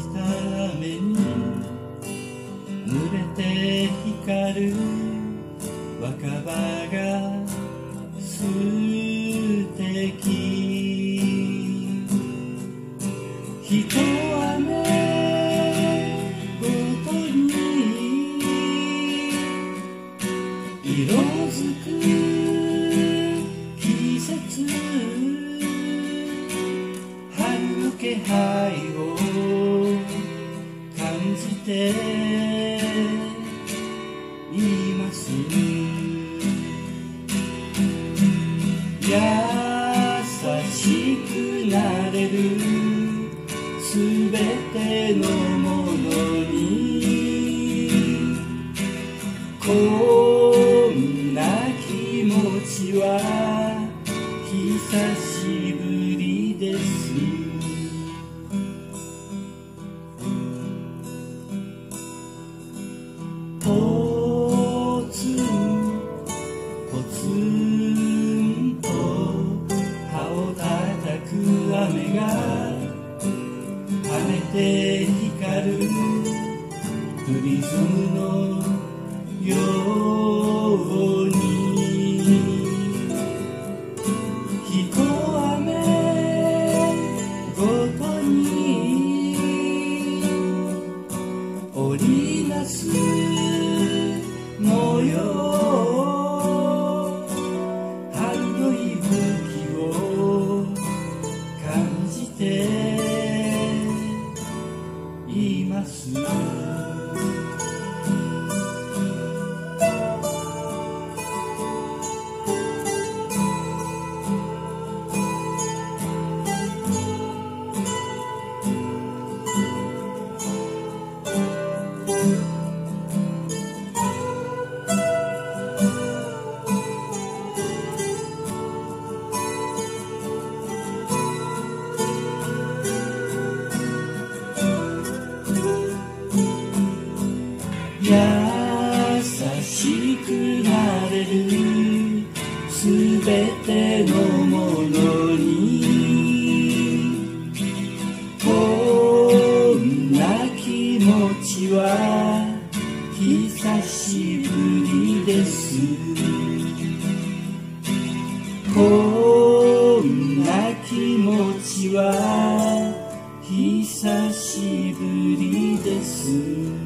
ために濡れて光る若葉が素敵。ひと雨ごとに色づく季節、春の気配を感じています。優しくなれるすべてのものに、こんな気持ちは久しぶりです。ポツンポツンと葉をたたく雨が跳ねて光るプリズムのように、ひと雨ごとに織りなす模様、春の息吹を感じています。優しくなれるすべてのものに、こんな気持ちは久しぶりです。こんな気持ちは久しぶりです。